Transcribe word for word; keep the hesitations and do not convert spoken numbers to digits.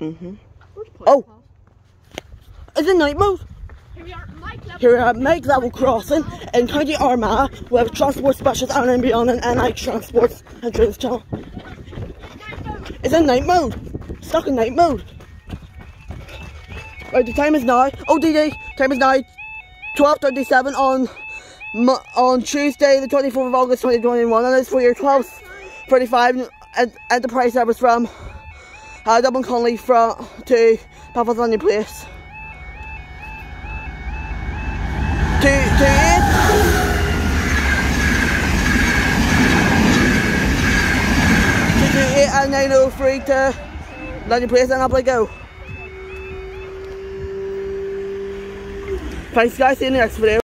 Mm-hmm. Oh! It's in night mode! Here we are at Meigh level, Here we are at Meigh level crossing in Co.Armagh with transport specialist and beyond an N I transport and trains channel. It's in night mode! Stuck in night mode! Right, the time is now. Oh, D D! Time is now twelve thirty-seven on on Tuesday, the twenty-fourth of August twenty twenty-one, and it's for your twelve thirty-five enterprise service from uh, Dublin Connolly from to Belfast on your place. To, to eight. To, to eight and nine oh three to on your place, and up I go. Thanks guys, see you in the next video.